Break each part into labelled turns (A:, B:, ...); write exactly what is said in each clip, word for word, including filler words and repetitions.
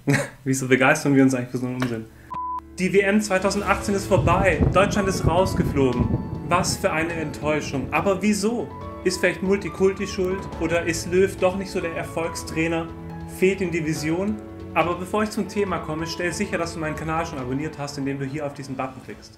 A: Wieso begeistern wir uns eigentlich für so einen Unsinn? Die W M zweitausendachtzehn ist vorbei. Deutschland ist rausgeflogen. Was für eine Enttäuschung. Aber wieso? Ist vielleicht Multikulti schuld? Oder ist Löw doch nicht so der Erfolgstrainer? Fehlt ihm die Vision? Aber bevor ich zum Thema komme, stell sicher, dass du meinen Kanal schon abonniert hast, indem du hier auf diesen Button klickst.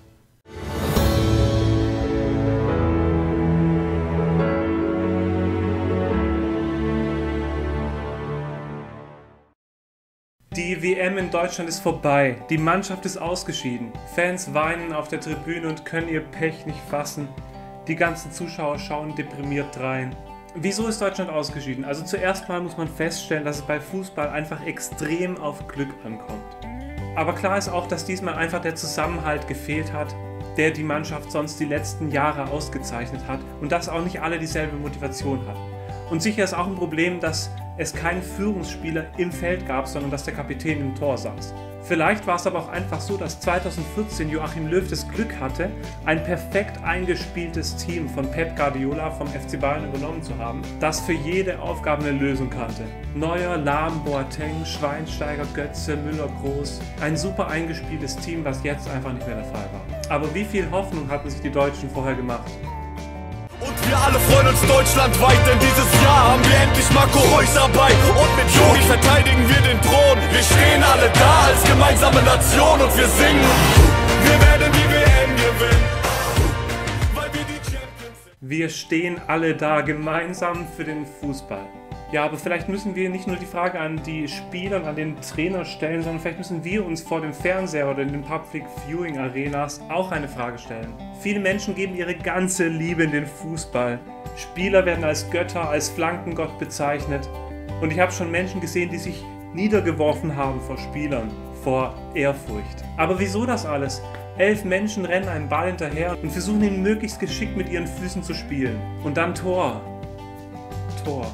A: Die W M in Deutschland ist vorbei, die Mannschaft ist ausgeschieden, Fans weinen auf der Tribüne und können ihr Pech nicht fassen, die ganzen Zuschauer schauen deprimiert drein. Wieso ist Deutschland ausgeschieden? Also zuerst mal muss man feststellen, dass es bei Fußball einfach extrem auf Glück ankommt. Aber klar ist auch, dass diesmal einfach der Zusammenhalt gefehlt hat, der die Mannschaft sonst die letzten Jahre ausgezeichnet hat und dass auch nicht alle dieselbe Motivation hatten. Und sicher ist auch ein Problem, dass es keinen Führungsspieler im Feld gab, sondern dass der Kapitän im Tor saß. Vielleicht war es aber auch einfach so, dass zweitausendvierzehn Joachim Löw das Glück hatte, ein perfekt eingespieltes Team von Pep Guardiola vom F C Bayern übernommen zu haben, das für jede Aufgabe eine Lösung kannte. Neuer, Lahm, Boateng, Schweinsteiger, Götze, Müller, Groß. Ein super eingespieltes Team, was jetzt einfach nicht mehr der Fall war. Aber wie viel Hoffnung hatten sich die Deutschen vorher gemacht?
B: Und wir alle freuen uns deutschlandweit, denn dieses Jahr haben wir endlich Marco Reus dabei. Und mit Jogi verteidigen wir den Thron. Wir stehen alle da als gemeinsame Nation und wir singen. Wir werden die W M gewinnen, weil wir die Champions sind.
A: Wir stehen alle da gemeinsam für den Fußball. Ja, aber vielleicht müssen wir nicht nur die Frage an die Spieler und an den Trainer stellen, sondern vielleicht müssen wir uns vor dem Fernseher oder in den Public Viewing Arenas auch eine Frage stellen. Viele Menschen geben ihre ganze Liebe in den Fußball. Spieler werden als Götter, als Flankengott bezeichnet. Und ich habe schon Menschen gesehen, die sich niedergeworfen haben vor Spielern, vor Ehrfurcht. Aber wieso das alles? Elf Menschen rennen einem Ball hinterher und versuchen ihn möglichst geschickt mit ihren Füßen zu spielen. Und dann Tor. Tor.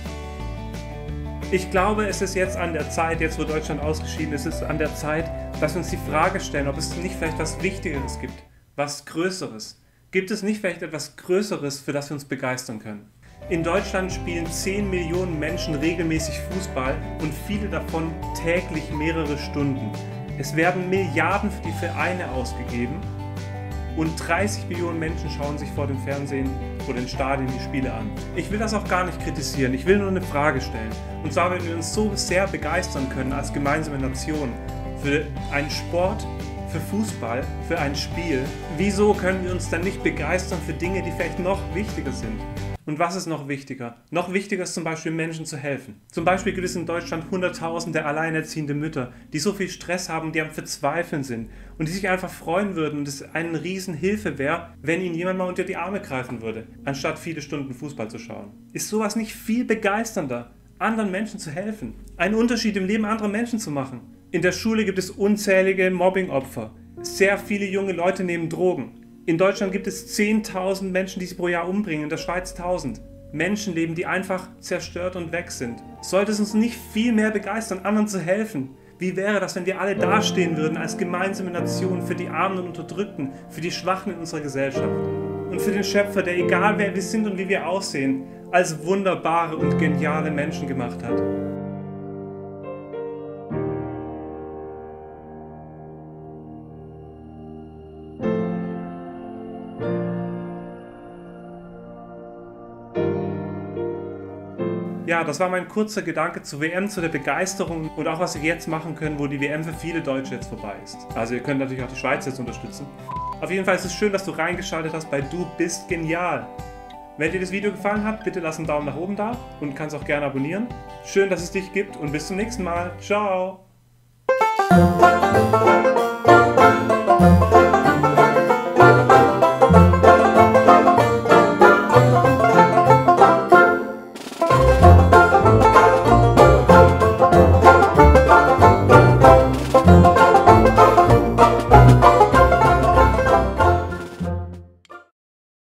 A: Ich glaube, es ist jetzt an der Zeit, jetzt wo Deutschland ausgeschieden ist, ist es an der Zeit, dass wir uns die Frage stellen, ob es nicht vielleicht was Wichtigeres gibt, was Größeres. Gibt es nicht vielleicht etwas Größeres, für das wir uns begeistern können? In Deutschland spielen zehn Millionen Menschen regelmäßig Fußball und viele davon täglich mehrere Stunden. Es werden Milliarden für die Vereine ausgegeben und dreißig Millionen Menschen schauen sich vor dem Fernsehen oder in Stadien die Spiele an. Ich will das auch gar nicht kritisieren, ich will nur eine Frage stellen. Und zwar, wenn wir uns so sehr begeistern können als gemeinsame Nation für einen Sport, für Fußball, für ein Spiel, wieso können wir uns dann nicht begeistern für Dinge, die vielleicht noch wichtiger sind? Und was ist noch wichtiger? Noch wichtiger ist zum Beispiel, Menschen zu helfen. Zum Beispiel gibt es in Deutschland hunderttausende alleinerziehende Mütter, die so viel Stress haben, die am Verzweifeln sind und die sich einfach freuen würden und es eine Riesenhilfe wäre, wenn ihnen jemand mal unter die Arme greifen würde, anstatt viele Stunden Fußball zu schauen. Ist sowas nicht viel begeisternder, anderen Menschen zu helfen, einen Unterschied im Leben anderer Menschen zu machen? In der Schule gibt es unzählige Mobbingopfer. Sehr viele junge Leute nehmen Drogen. In Deutschland gibt es zehntausend Menschen, die sich pro Jahr umbringen, in der Schweiz tausend. Menschenleben, die einfach zerstört und weg sind. Sollte es uns nicht viel mehr begeistern, anderen zu helfen? Wie wäre das, wenn wir alle dastehen würden als gemeinsame Nation für die Armen und Unterdrückten, für die Schwachen in unserer Gesellschaft? Und für den Schöpfer, der egal wer wir sind und wie wir aussehen, als wunderbare und geniale Menschen gemacht hat. Ja, das war mein kurzer Gedanke zur W M, zu der Begeisterung und auch was wir jetzt machen können, wo die W M für viele Deutsche jetzt vorbei ist. Also ihr könnt natürlich auch die Schweiz jetzt unterstützen. Auf jeden Fall ist es schön, dass du reingeschaltet hast bei Du bist genial. Wenn dir das Video gefallen hat, bitte lass einen Daumen nach oben da und kannst auch gerne abonnieren. Schön, dass es dich gibt und bis zum nächsten Mal. Ciao!